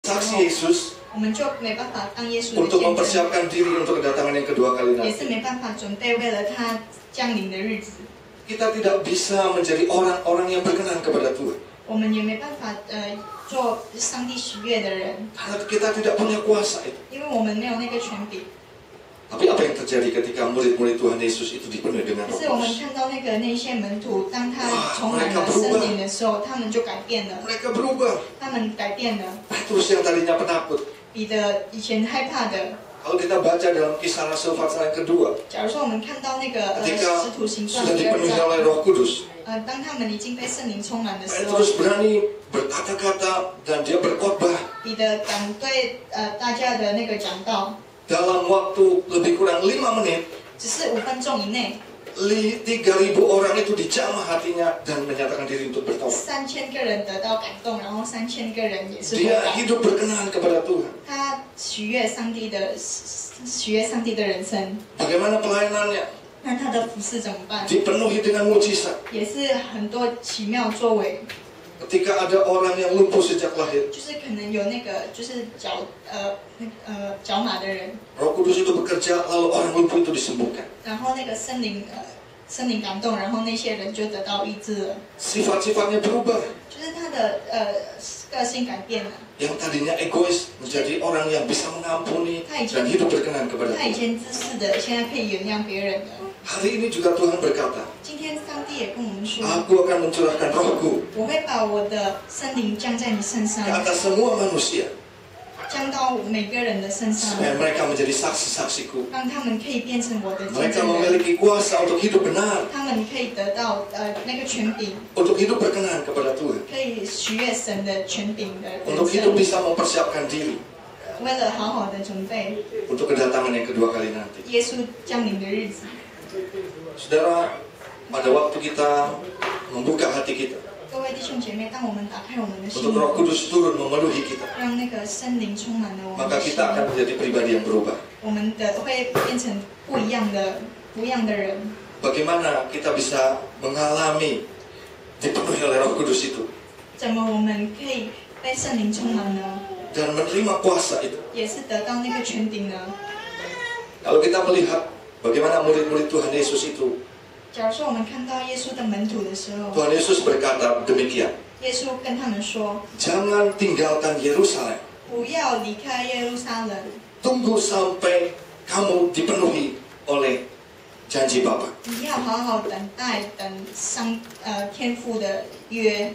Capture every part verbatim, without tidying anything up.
saksi Yesus 我们就没办法当耶稣的 untuk 见证， mempersiapkan diri untuk kedatangan yang kedua kali 也 nanti. 是没办法准备为了他降临的日子。 Kita tidak bisa menjadi orang-orang yang berkenan kepada Tuhan. 我们也没办法呃做上帝喜悦的人， Karena kita tidak punya kuasa itu. 因为我们没有那个权柄。 Tapi apa yang terjadi ketika murid-murid Tuhan Yesus itu dipenuhi dengan 可 Roh 是我们 Kudus? 看到那个那些门徒，当他充满了圣灵的时候，他们就改变了， Mereka berubah. 他们改变了。 Petrus yang tadinya penakut. 彼得以前害怕的， Kalau kita baca dalam Kisah Rasul pasal yang kedua, 假如说我们看到那个呃 ketika 使徒行传 sudah 第二 dipenuhi 章， oleh Roh Kudus, 呃，当他们已经被圣灵充满的时候， Petrus berani berkata-kata dan dia berkhotbah 彼得敢对呃大家的那个讲道， dalam waktu lebih kurang lima menit. 只是五分钟以内， tiga ribu orang itu dijamah hatinya dan menyatakan diri untuk bertobat. 三千个人得到感动，然后三千个人也是悔 Dia 改。 hidup berkenan kepada Tuhan. 他喜悦上帝的喜悦上帝的人生， Bagaimana pelayanannya? 那他的服饰怎么办？ Dipenuhi dengan mujizat. 也是很多奇妙作为， Ketika ada orang yang lumpuh sejak lahir, 就是可能有那个就是脚呃那呃脚麻的人， Roh Kudus itu bekerja, lalu orang lumpuh itu disembuhkan. 然后那个森林呃森林感动，然后那些人就得到医治了， Sifat-sifatnya berubah. 就是他的呃个性改变了。 Yang tadinya egois menjadi orang yang bisa mengampuni dan hidup berkenan kepada 他以 Tuhan. 前自私的，现在可以原谅别人了。 Hari ini juga Tuhan berkata, 今天上帝也跟我们说， Aku akan mencurahkan rohku 我会把我的圣灵降在你身上 ke，atas semua manusia, 降到每个人的身上， supaya mereka menjadi saksi-saksiku. 让他们可以变成我的见 Mereka 证人。 memiliki kuasa untuk hidup benar, 他们可以得到呃那个权柄， untuk hidup berkenan kepada Tuhan, 可以取悦神的权柄的人 untuk hidup 生， bisa mempersiapkan diri 为了好好的准备 untuk kedatangan yang kedua kali nanti. 耶稣降临的日子。 Saudara, pada waktu kita membuka hati kita 各位弟兄姐妹，当我们打开我们的心 untuk Roh Kudus turun memenuhi kita, 让那个圣灵充满了我们 maka 的心， kita akan menjadi pribadi yang berubah. 我们的会变成不一样的不一样的人。 Bagaimana kita bisa mengalami dipenuhi oleh Roh Kudus itu 怎么我们可以被圣灵充满呢？ dan menerima kuasa itu? 也是得到那个权柄呢？ Kalau kita melihat bagaimana murid-murid Tuhan Yesus itu, 假如说我们看到耶稣的门徒的时候， Tuhan Yesus berkata demikian, 耶稣跟他们说： jangan tinggalkan Yerusalem, 不要离开耶路撒冷， tunggu sampai kamu dipenuhi oleh janji Bapa. 你要好好等待，等上呃天父的约。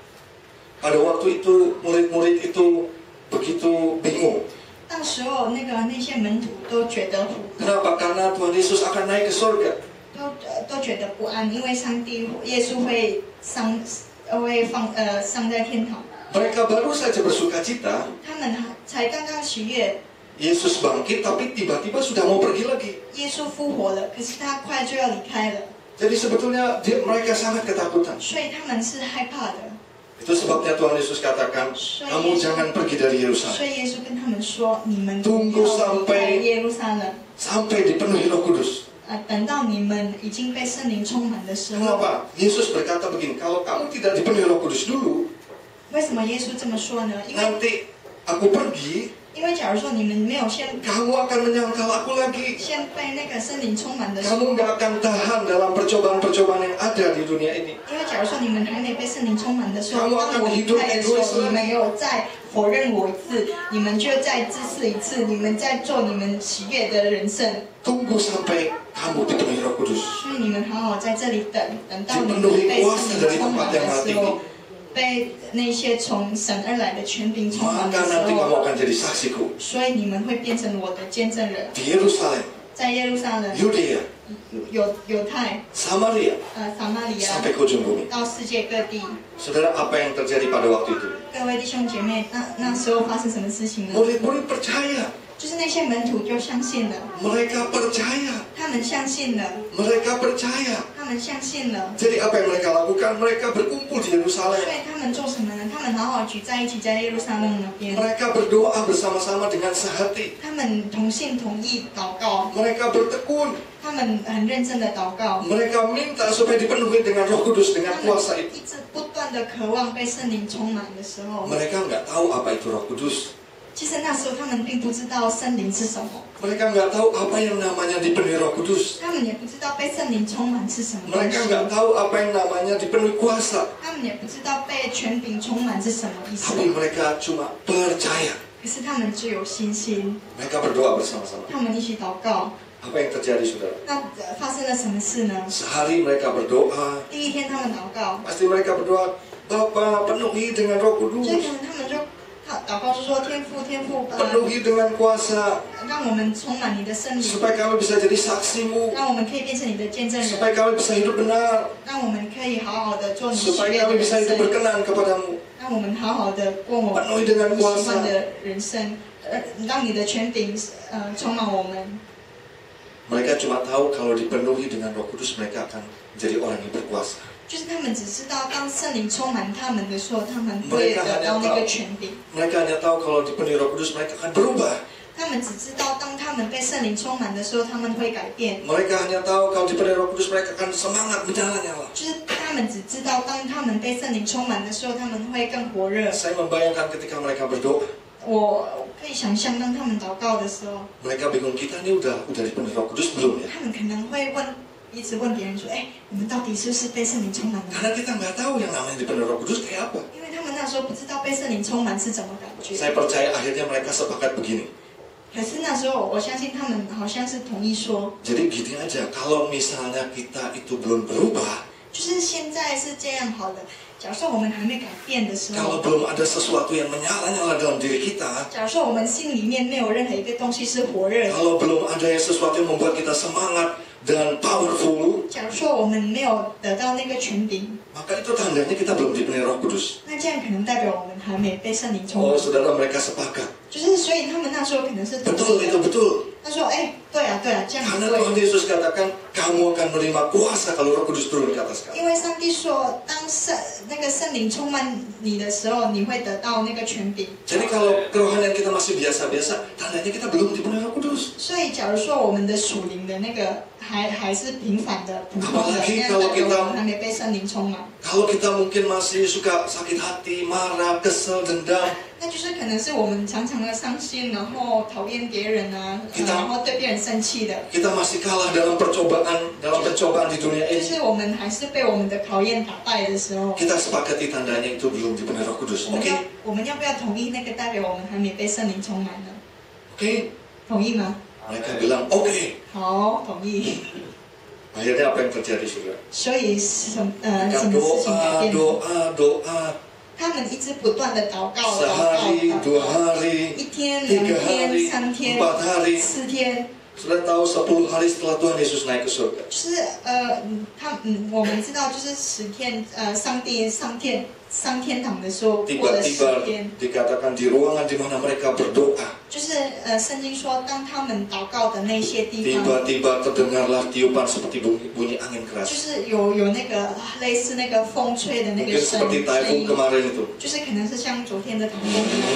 Pada waktu itu murid-murid itu begitu bingung. 到时候那个那些门徒都觉得 Kenapa? Karena Tuhan Yesus akan naik ke surga. 都呃都觉得不安，因为上帝耶稣会上呃会放呃上在天堂。 Mereka baru saja bersuka cita, 他们还才刚刚喜悦， Yesus bangkit tapi tiba-tiba sudah mau pergi lagi. 耶稣复活了，可是他快就要离开了， Jadi sebetulnya dia, mereka sangat ketakutan. 所以他们是害怕的。 Itu sebabnya Tuhan Yesus katakan, kamu jangan pergi dari 所 Yerusalem 以耶稣跟他们说：“你们不 Tunggu 要离开 sampai 耶路撒冷， sampai dipenuhi Roh Kudus. 呃，等到你们已经被圣灵充满的时候。” Kenapa? Yesus berkata begini, kalau kamu tidak dipenuhi Roh Kudus dulu, 为什么耶稣这么说呢？因为 nanti aku pergi, 因为假如说你们没有先 kamu akan menyangkal aku lagi. 先被那个圣灵充满的时候， Kamu nggak akan tahan dalam percobaan-percobaan yang ada di dunia ini. 因为假如说你们还没被圣灵充满的时候， Kamu 当 akan 我离 hidup 开的时候， egois 你们有再否认我一次，你们就再自私一次，你们再做你们喜悦的人生。 Tunggu sampai kamu dipenuhi Roh Kudus. 所以你们好好在这里等，等到你们被圣灵充满的时候，被那些从神而来的权柄充满的 Maka 时 nanti kamu 候， akan jadi saksiku 所以你们会变成我的见证人， di Yerusalem, 在耶路撒冷、 Yudea, 犹犹太、 Samaria, 呃撒玛利亚 sampai ke ujung bumi. 到世界各地。 Saudara, apa yang terjadi pada waktu itu? 各位弟兄姐妹，那那时候发生什么事情呢？ Murid-murid percaya, 就是那些门徒就相信了， mereka percaya, 他们相信了， mereka percaya. 他们相信了。 Jadi apa yang mereka lakukan? Mereka berkumpul di 所 Yerusalem. 以他们做什么呢？他们好好聚在一起，在耶路撒冷那边， Mereka berdoa bersama-sama dengan sehati. 他们同心同意祷告， Mereka bertekun. 他们很认真的祷告， Mereka minta supaya dipenuhi dengan Roh Kudus, 他 dengan 们 kuasa itu. 一直不断的渴望被圣灵充满的时候， Mereka nggak tahu apa itu Roh Kudus. 其实那时候他们并不知道圣灵是什么， Mereka nggak tahu apa yang namanya dipenuhi Roh Kudus. 他们也不知道被圣灵充满是什么东 Mereka 西， nggak tahu apa yang namanya dipenuhi kuasa. 他们也不知道被权柄充满是什么意思。 Tapi mereka cuma percaya. 可是他们只有信心， Mereka berdoa bersama-sama. 他们一起祷告。 Apa yang terjadi, saudara? 那呃发生了什么事呢？ Sehari mereka berdoa. 第一天他们祷告， Pasti mereka berdoa, Bapa penuhi dengan Roh 所以 Kudus. 可能他们就祷祷告就说：天父，天父，呃， Penuhi dengan kuasa. 让我们充满你的圣灵， Supaya kami bisa jadi saksimu. 让我们可以变成你的见证人， Supaya kami bisa hidup benar. 让我们可以好好的做你喜 Supaya 悦的 kami 人 bisa hidup 生， berkenan kepadamu. 让我们好好的过我 Penuhi dengan 你喜欢 kuasa. 的人生，呃，让你的权柄呃充满我们。 Mereka cuma tahu kalau dipenuhi dengan Roh Kudus mereka akan menjadi orang yang berkuasa. 就是他们只知道，当圣灵充满他们的时候，他们会得到那个权柄。 Mereka hanya tahu kalau dipenuhi Roh Kudus mereka akan berubah. 他们只知道，当他们被圣灵充满的时候，他们会改变。 Mereka hanya tahu kalau dipenuhi Roh Kudus mereka akan semangat menyala-nyala. 就是他们只知道，当他们被圣灵充满的时候，他们会更火热。 Saya membayangkan ketika mereka berdoa, 我可以想象，当他们祷告的时候， mereka bingung kita ini udah udah dipenuhi Roh Kudus belum ya? 他们可能会问，一直问别人说：“哎，我们到底是不是被圣灵充满了？” Karena kita nggak tahu yang namanya dipenuhi Roh Kudus kayak apa. 因为他们那时候不知道被圣灵充满是怎么感觉。 Saya percaya akhirnya mereka sepakat begini. 可是那时候，我相信他们好像是同意说， Jadi gini aja, kalau misalnya kita itu belum berubah, 就是现在是这样好的。假如说我们还没改变的时 kalau 候， belum ada sesuatu yang menyala-nyala dalam diri kita, 假如说我们心里面没有任何一个东西是火热的， kalau belum ada yang sesuatu yang membuat kita semangat dan powerful, 假如说我们没有得到那个权柄， maka itu tandanya kita belum dipenuhi Roh Kudus. 那这样可能代表我们还没被圣灵充 Oh, 满。 saudara, mereka sepakat. 就是所以他们那时候可能是同 Betul 意 itu 的。 betul. 他说：“哎，对啊，对啊，这样 Karena 对。 Tuhan Yesus katakan kamu akan menerima kuasa kalau Roh Kudus turun ke atas kamu. 因为上帝说，当圣那个圣灵充满你的时候，你会得到那个权柄。 Jadi kalau kerohanian kita masih biasa-biasa, tandanya kita belum dipenuhi Roh Kudus. 所以，假如说我们的属灵的那个还还是平凡的、普通的， Apalagi 那 kalau 代表 kita 我们还没被圣灵充满。 Kalau kita mungkin masih suka sakit hati, marah, kesel, dendam, 那就是可能是我们常常的伤心，然后讨厌别人啊，呃 Kita- 然后对别人生气的， kita masih kalah dalam percobaan, dalam pencobaan di dunia 就 ini. 是我们还是被我们的考验打败的时候， Kita sepakati tandanya itu belum dipenuhi Roh Kudus. 我们 Oke? 要我们要不要同意那个代表我们还没被圣灵充满呢？ Oke? 同意吗？ Mereka bilang, oke. 好，同意。 Akhirnya apa yang terjadi, saudara? 所以什呃 Mereka 什么事情改 doa, 变了？ doa, doa. 他们一直不断的祷告，祷告， Sehari, 祷 dua 告， hari, 一天、两 tiga 天、 hari, 三天、 empat hari. 四天， Sudah tahu sepuluh hari setelah Tuhan Yesus naik ke surga. 就是呃，嗯他嗯，我们知道就是十天，呃，上帝上天上天堂的时候过了十 Tiba-tiba 天， dikatakan di ruangan di mana mereka berdoa, 就是呃，圣经说，当他们祷告的那些地方， tiba-tiba terdengarlah tiupan seperti bunyi, bunyi angin 就 keras. 是有有那个类似那个风吹的那个 Mungkin 声 seperti 声 taifun 音， kemarin itu. 就是可能是像昨天的台风一样，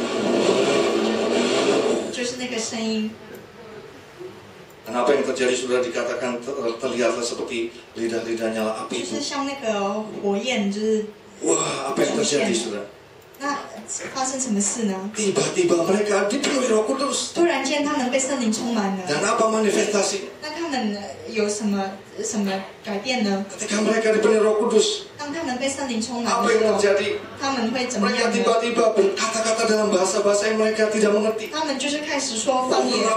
就是那个声音。 Dan apa yang terjadi sudah dikatakan ter- terlihatlah seperti lidah-lidah nyala api 就 itu. 是像那个火焰，就是 Wah, apa yang terjadi sudah? 那发生什么事呢？ Tiba-tiba mereka dipenuhi Roh Kudus. 突然间他们被圣灵充满了， Dan apa manifestasinya? 那他们有什么什么改变呢？ Ketika mereka dipenuhi Roh Kudus, 当他们被圣灵充满 apa 的时 yang 候， terjadi? 他们会怎么 Mereka 样呢？ tiba-tiba berkata-kata dalam bahasa-bahasa yang mereka tidak mengerti. 他们就是开始说方言，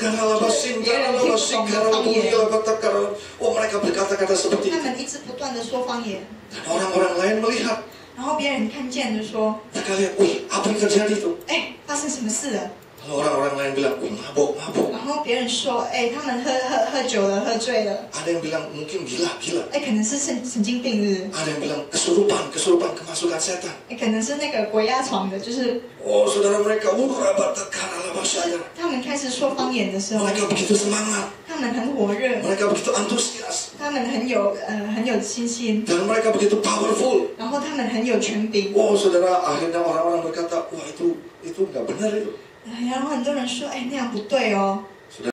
Oh, mereka berkata-kata seperti 他 itu. 们一直不断的说方言， Dan orang-orang lain melihat. 然后别人看见就说 Mereka lihat, wih, apa yang terjadi itu? ：“ 哎，发生什么事了 Lalu orang-orang lain bilang, wih, mabuk, mabuk.？” 然后别人说：“哎，他们喝喝喝酒了，喝醉了， Ada yang bilang, mungkin gila, gila. 哎，可能是神神经病日， Ada yang bilang, kesurupan, kesurupan, kemasukan setan. 哎，可能是那个鬼压床的，就是 Oh, saudara mereka, wurabatakar ala basyadar. 他们开始说方言的时候， Mereka begitu semangat. 他们很火热， Mereka begitu antusias. 他们很有呃很有信心， Dan mereka begitu powerful. 然后他们很有权柄。 Oh, saudara, akhirnya orang-orang berkata, wah itu itu nggak benar itu. 然后很多人说：“哎，那样不对哦。